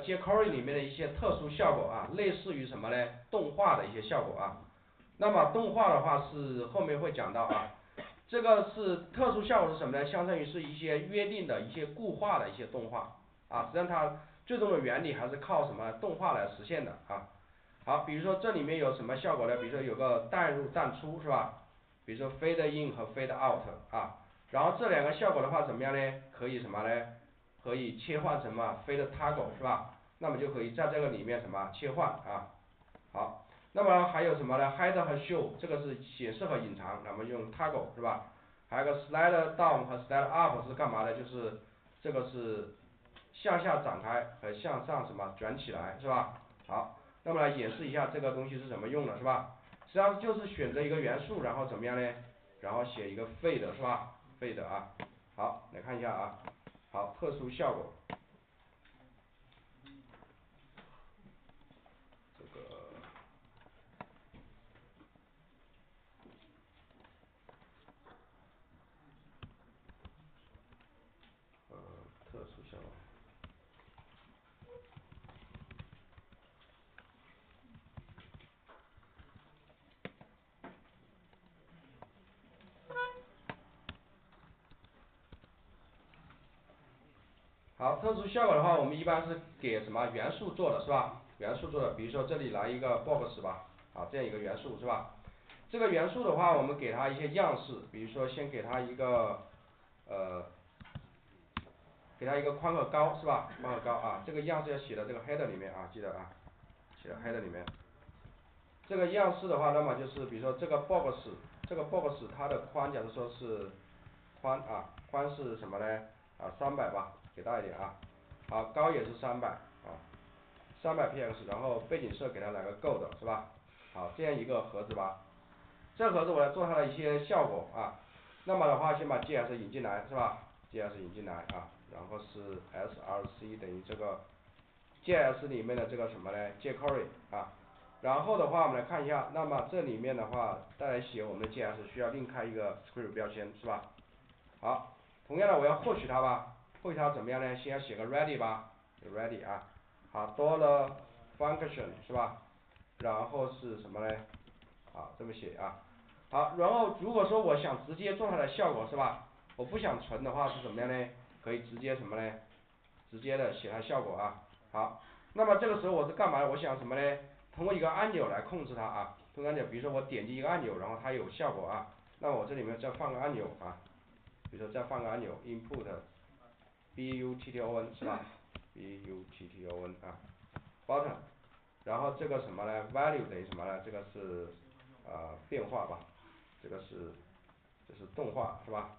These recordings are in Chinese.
jQuery 里面的一些特殊效果啊，类似于什么呢？动画的一些效果啊。那么动画的话是后面会讲到啊，这个是特殊效果是什么呢？相当于是一些约定的一些固化的一些动画啊，实际上它最终的原理还是靠什么动画来实现的啊。好，比如说这里面有什么效果呢？比如说有个淡入淡出是吧？比如说 fade in 和 fade out 啊，然后这两个效果的话怎么样呢？可以什么呢？可以切换什么 fade toggle 是吧？那么就可以在这个里面什么切换啊。好，那么还有什么呢 ？hide 和 show 这个是显示和隐藏，那么用 toggle 是吧？还有个 slide down 和 slide up 是干嘛的？就是这个是向下展开和向上什么卷起来是吧？好，那么来演示一下这个东西是怎么用的是吧？实际上就是选择一个元素，然后怎么样呢？然后写一个 fade 是吧 ？fade 啊，好，来看一下啊，好，特殊效果。这个特殊效果。好，特殊效果的话，我们一般是给什么元素做的是吧？元素做的，比如说这里来一个 box 吧，啊，这样一个元素是吧？这个元素的话，我们给它一些样式，比如说先给它一个给它一个宽和高是吧？宽和高啊，这个样式要写在这个 header 里面啊，记得啊，写在 header 里面。这个样式的话，那么就是比如说这个 box 它的宽，假如说是宽啊，宽是什么呢？啊，300吧，给大一点啊。好，高也是300啊，300px，然后背景色给它来个 gold 是吧？好，这样一个盒子吧。这盒子我来做它的一些效果啊。那么的话，先把 JS 引进来是吧 ？JS 引进来啊，然后是 src 等于这个 JS 里面的这个什么呢 jQuery 啊。然后的话，我们来看一下，那么这里面的话，再来写我们的 JS 需要另开一个 script 标签是吧？好，同样的我要获取它吧，获取它怎么样呢？先要写个 ready 吧 ，ready 啊。好，dollar function 是吧？然后是什么呢？好，这么写啊。好，然后如果说我想直接做它的效果是吧？我不想存的话是怎么样呢？可以直接什么呢？直接的写它效果啊。好，那么这个时候我是干嘛？我想什么呢？通过一个按钮来控制它啊。通过按钮，比如说我点击一个按钮，然后它有效果啊。那我这里面再放个按钮啊，比如说再放个按钮 input button 是吧 ？button 啊 button， 然后这个什么呢 value 等于什么呢？这个是变化吧，这是动画是吧？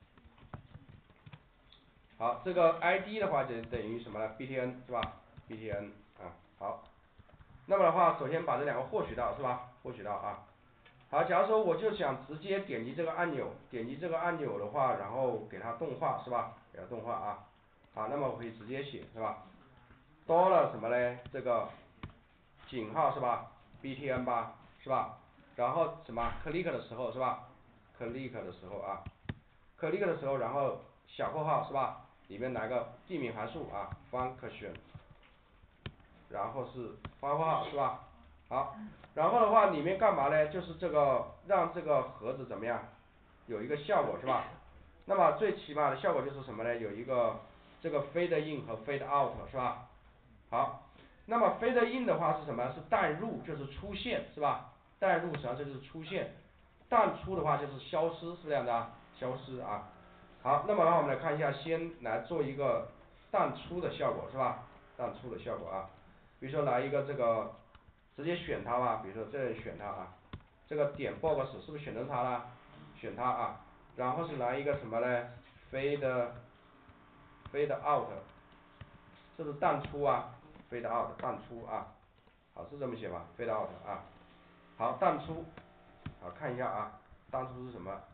好，这个 ID 的话就等于什么呢 ？btn 是吧 ？btn 啊，好。那么的话，首先把这两个获取到是吧？获取到啊。好，假如说我就想直接点击这个按钮，点击这个按钮的话，然后给它动画是吧？给它动画啊。好，那么我可以直接写是吧？多了什么呢？这个井号是吧 ？btn 吧是吧？然后什么 click 的时候是吧 ？click 的时候啊 ，click 的时候，然后小括号是吧？里面来个地名函数啊 ，function， 然后是花括号是吧？好，然后的话里面干嘛呢？就是这个让这个盒子怎么样？有一个效果是吧？那么最起码的效果就是什么呢？有一个这个 fade in 和 fade out 是吧？好，那么 fade in 的话是什么？是淡入，就是出现是吧？淡入实际上这就是出现，淡出的话就是消失，是这样的啊，消失啊。好，那么的话我们来看一下，先来做一个淡出的效果是吧？淡出的效果啊，比如说来一个这个直接选它吧，比如说这里选它啊，这个点 box 是不是选成它了？选它啊，然后是来一个什么呢 fade out， 是不是淡出啊 fade out 淡出啊，好是这么写吧 fade out 啊，好淡出，好看一下啊，淡出是什么？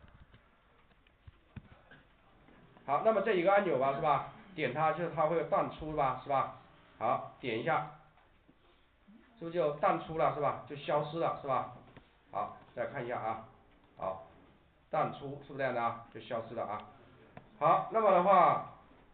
好，那么这一个按钮吧是吧？点它就是它会淡出吧是吧？好，点一下，是不是就淡出了是吧？就消失了是吧？好，再看一下啊，好，淡出是不是这样的啊？就消失了啊。好，那么的话，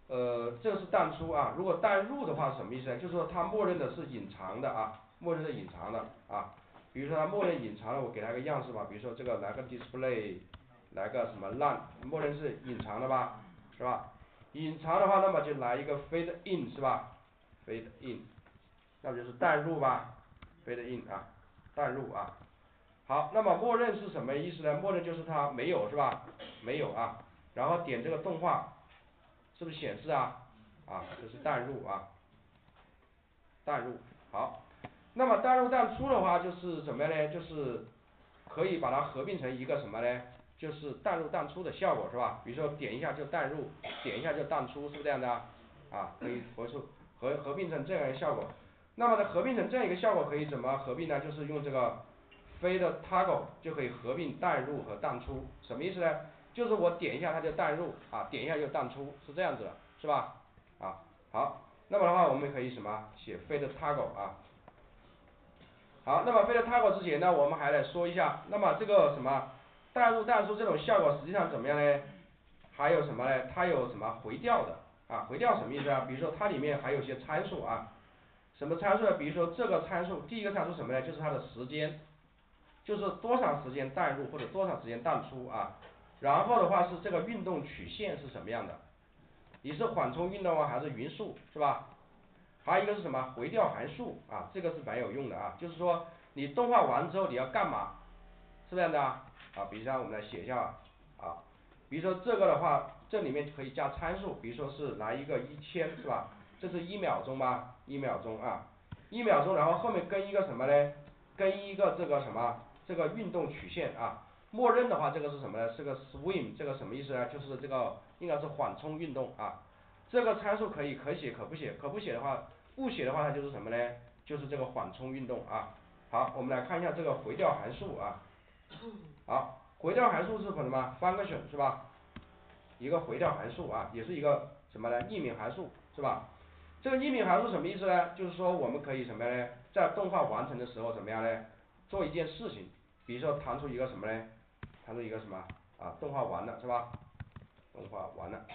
这个是淡出啊，如果淡入的话是什么意思呢？就是说它默认的是隐藏的啊，默认的隐藏的啊。比如说它默认隐藏了，我给它一个样式吧，比如说这个来个 display， 来个什么 none， 默认是隐藏的吧，是吧？隐藏的话，那么就来一个 fade in 是吧 ？fade in， 那么就是淡入吧 ，fade in 啊，淡入啊。好，那么默认是什么意思呢？默认就是它没有是吧？没有啊，然后点这个动画，是不是显示啊？啊，这是淡入啊，淡入。好，那么淡入淡出的话就是什么呢？就是可以把它合并成一个什么呢？就是淡入淡出的效果是吧？比如说点一下就淡入，点一下就淡出，是不是这样的啊？啊，可以合并成这样一个效果。那么呢，合并成这样一个效果可以怎么合并呢？就是用这个飞的 toggle 就可以合并淡入和淡出，什么意思呢？就是我点一下它就淡入啊，点一下就淡出，是这样子的，是吧？啊，好，那么的话我们可以什么写飞的 toggle 啊。好，那么飞的 toggle 之前呢，我们还来说一下，那么这个什么淡入淡出这种效果实际上怎么样呢？还有什么呢？它有什么回调的啊？回调什么意思啊？比如说它里面还有一些参数啊，什么参数呢？比如说这个参数，第一个参数什么呢？就是它的时间，就是多长时间淡入或者多长时间淡出啊。然后的话是这个运动曲线是什么样的？你是缓冲运动啊还是匀速是吧？还有一个是什么？回调函数啊，这个是蛮有用的啊，就是说你动画完之后你要干嘛？是这样的啊，比如说我们来写一下啊，比如说这个的话，这里面可以加参数，比如说是来一个1000是吧？这是1秒钟吧，1秒钟啊，1秒钟，然后后面跟一个什么呢？跟一个这个什么？这个运动曲线啊。默认的话，这个是什么呢？是个 swim， 这个什么意思呢？就是这个应该是缓冲运动啊。这个参数可以可写可不写，可不写的话，不写的话它就是什么呢？就是这个缓冲运动啊。好，我们来看一下这个回调函数啊。好，回调函数是什么 function 是吧？一个回调函数啊，也是一个什么呢？匿名函数是吧？这个匿名函数什么意思呢？就是说我们可以什么呢？在动画完成的时候怎么样呢？做一件事情，比如说弹出一个什么呢？弹出一个什么啊？动画完了是吧？动画完了，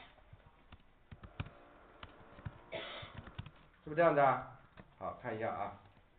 是不是这样子啊？好，看一下啊。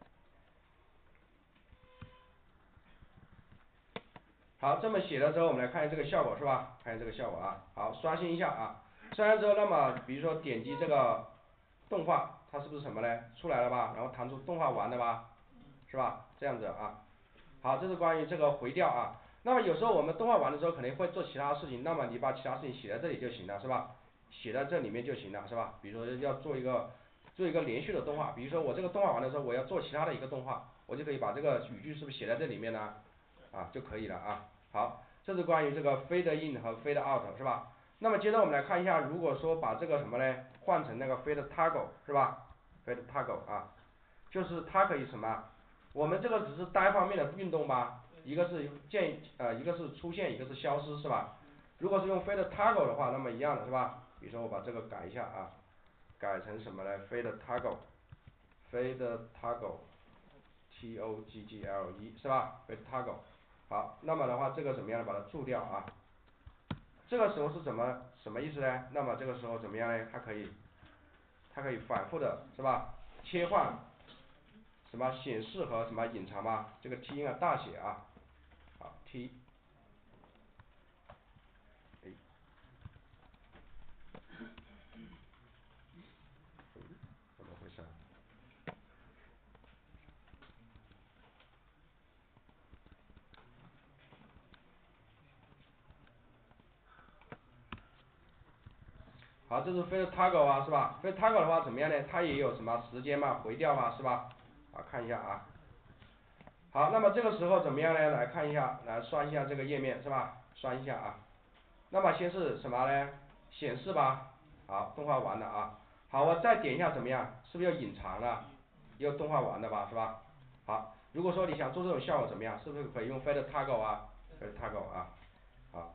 好，这么写了之后，我们来看一下这个效果是吧？看一下这个效果啊。好，刷新一下啊。刷新之后，那么比如说点击这个动画，它是不是什么呢？出来了吧？然后弹出动画完了吧？是吧？这样子啊。好，这是关于这个回调啊。那么有时候我们动画完的时候可能会做其他事情，那么你把其他事情写在这里就行了，是吧？写在这里面就行了，是吧？比如说要做一个连续的动画，比如说我这个动画完的时候，我要做其他的一个动画，我就可以把这个语句是不是写在这里面呢？啊，就可以了啊。好，这是关于这个 fade in 和 fade out 是吧？那么接着我们来看一下，如果说把这个什么呢，换成那个 fade toggle 是吧？fade toggle 啊，就是它可以什么？我们这个只是单方面的运动吧，一个是一个是出现，一个是消失是吧？如果是用 fade toggle 的话，那么一样的是吧？比如说我把这个改一下啊，改成什么呢？fade toggle，fade toggle，T-O-G-G-L-E 是吧？fade toggle。好，那么的话这个怎么样把它注掉啊？这个时候是什么意思呢？那么这个时候怎么样呢？它可以反复的是吧？切换什么显示和什么隐藏吧？这个 T 应该大写啊。好 T， 哎，怎么回事？好，这是 fade toggle 啊，是吧？fade toggle 的话怎么样呢？它也有什么时间嘛，回调嘛，是吧？好，看一下啊。好，那么这个时候怎么样呢？来看一下，来刷一下这个页面是吧？刷一下啊。那么先是什么呢？显示吧。好，动画完了啊。好，我再点一下怎么样？是不是又隐藏了？又动画完了吧，是吧？好，如果说你想做这种效果怎么样？是不是可以用 fade toggle 啊？fade toggle 啊。好，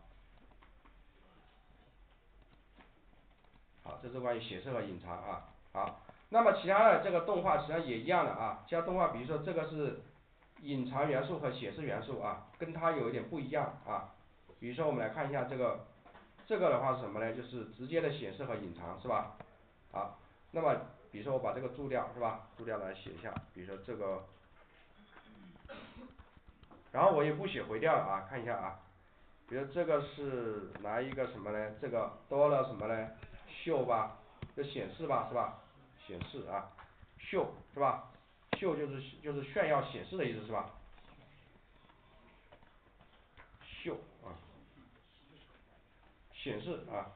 好，这是关于显示和隐藏啊。好，那么其他的这个动画实际上也一样的啊。其他动画比如说这个是隐藏元素和显示元素啊，跟它有一点不一样啊。比如说我们来看一下这个这个的话是什么呢？就是直接的显示和隐藏是吧？好，那么比如说我把这个注掉是吧？注掉来写一下，比如说这个，然后我也不写回调了啊，看一下啊，比如这个是拿一个什么呢？这个多了什么呢？show 吧，就显示吧是吧？显示啊，show 是吧？show 就是炫耀显示的意思是吧？show 啊，显示啊。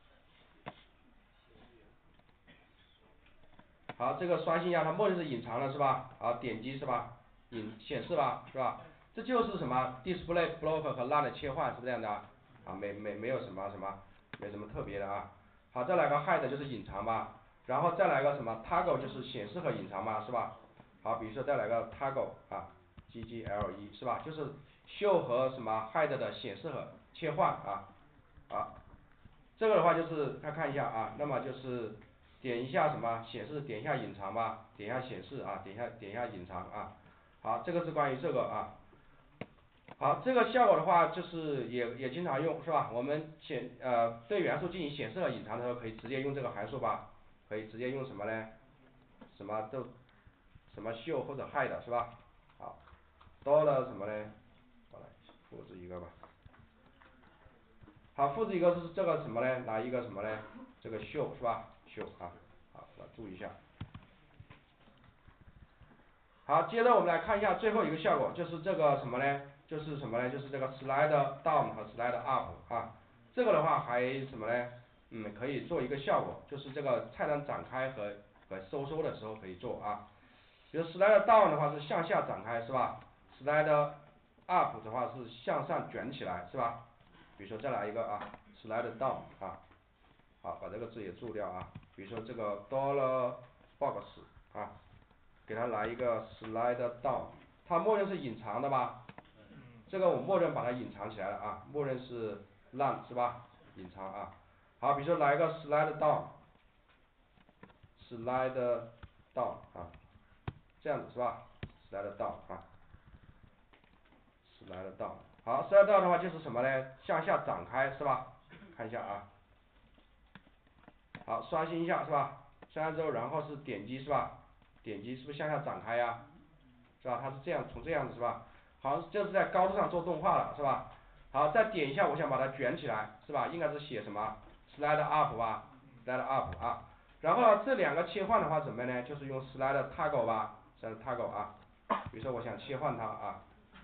好，这个刷新一下，它默认是隐藏的是吧？好，点击是吧？显示吧，是吧？这就是什么 display block 和 line 的切换，是这样的啊，没有什么，没什么特别的啊。好，再来个 hide 就是隐藏吧，然后再来个什么 toggle 就是显示和隐藏嘛，是吧？好，比如说再来个 toggle 啊，GGLE 是吧？就是 show 和什么 hide 的显示和切换啊，好。这个的话就是看一下啊，那么就是点一下什么显示，点一下隐藏吧，点一下显示啊，点一下隐藏啊。好，这个是关于这个啊。好，这个效果的话就是也经常用是吧？我们对元素进行显示和隐藏的时候，可以直接用这个函数吧，可以直接用什么呢？什么show或者 hide 是吧？好，多了什么呢？好来复制一个吧。好，复制一个是这个什么呢？拿一个什么呢？这个 show 是吧 ？show 啊，好，注意一下。好，接着我们来看一下最后一个效果，就是这个什么呢？就是什么呢？就是这个 slide down 和 slide up 啊。这个的话还什么呢？可以做一个效果，就是这个菜单展开和收缩的时候可以做啊。比如 slide down 的话是向下展开是吧？slide up 的话是向上卷起来是吧？比如说再来一个啊 ，slide down 啊。好，把这个字也注掉啊。比如说这个 dollar box 啊，给它来一个 slide down， 它默认是隐藏的吧？这个我默认把它隐藏起来了啊，默认是 none 是吧？隐藏啊。好，比如说来一个 slide down，slide down 啊，这样子是吧 ？slide down 啊，slide down。好，slide down 的话就是什么呢？向下展开是吧？看一下啊。好，刷新一下是吧？刷新之后，然后是点击是吧？点击是不是向下展开呀？是吧？它是这样，从这样子是吧？好，这是在高度上做动画了是吧？好，再点一下，我想把它卷起来是吧？应该是写什么 slide up 吧 ，slide up 啊。然后呢，这两个切换的话怎么呢？就是用 slide toggle 吧 ，slide toggle 啊。比如说我想切换它啊，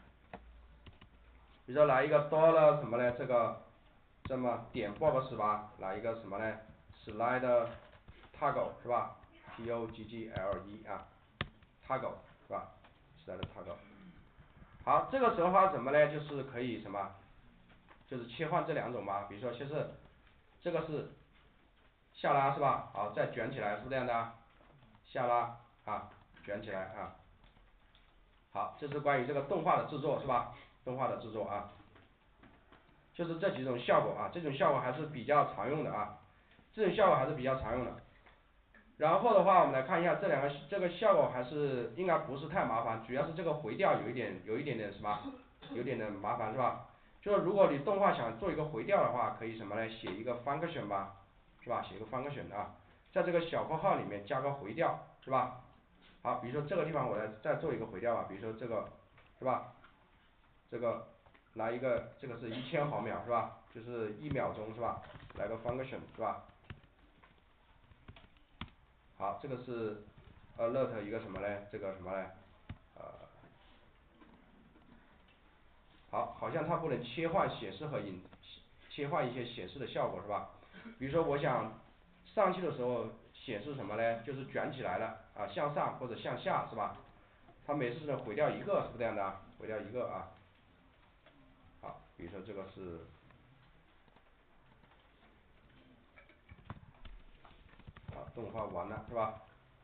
比如说来一个多了什么呢？这么点 box 吧，来一个什么呢 ？slide toggle 是吧 ？toggle 啊 ，toggle 是吧 ？slide toggle。好，这个时候的话怎么呢？就是可以什么？就是切换这两种嘛，比如说就是这个是下拉是吧？好，再卷起来是不是这样的？下拉啊，卷起来啊。好，这是关于这个动画的制作是吧？动画的制作啊，就是这几种效果啊，这种效果还是比较常用的啊，这种效果还是比较常用的。然后的话，我们来看一下这个效果还是应该不是太麻烦，主要是这个回调有一点点什么，有点点麻烦是吧？就是如果你动画想做一个回调的话，可以什么呢？写一个 function 吧，是吧？写一个 function 啊，在这个小括号里面加个回调，是吧？好，比如说这个地方我再做一个回调吧，比如说这个，是吧？这个来一个，这个是1000毫秒是吧？就是1秒钟是吧？来个 function 是吧？好，这个是alert 一个什么嘞？这个什么嘞？好，好像它不能切换显示和切换一些显示的效果是吧？比如说我想上去的时候显示什么嘞？就是卷起来了啊，向上或者向下是吧？它每次只能回调一个，是不是这样的？回调一个啊。好，比如说这个是啊，动画完了是吧？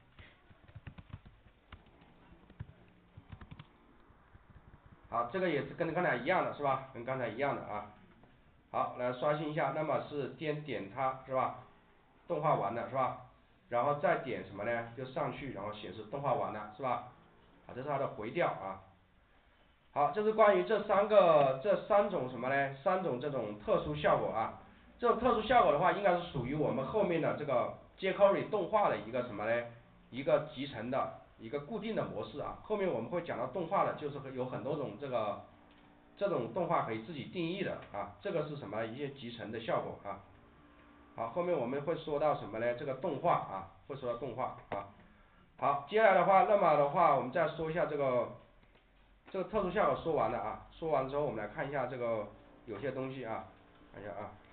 好，这个也是跟刚才一样的是吧？跟刚才一样的啊。好，来刷新一下，那么是先点它是吧？动画完了是吧？然后再点什么呢？就上去，然后显示动画完了是吧？好，这是它的回调啊。好，这是关于这三种什么呢？三种这种特殊效果啊。 这种特殊效果的话，应该是属于我们后面的这个 jQuery 动画的一个什么呢？一个集成的一个固定的模式啊。后面我们会讲到动画的，就是有很多种这种动画可以自己定义的啊。这个是什么？一些集成的效果啊。好，后面我们会说到什么呢？这个动画啊，会说到动画啊。好，接下来的话，那么的话，我们再说一下这个特殊效果说完了啊。说完之后，我们来看一下这个有些东西啊，看一下啊。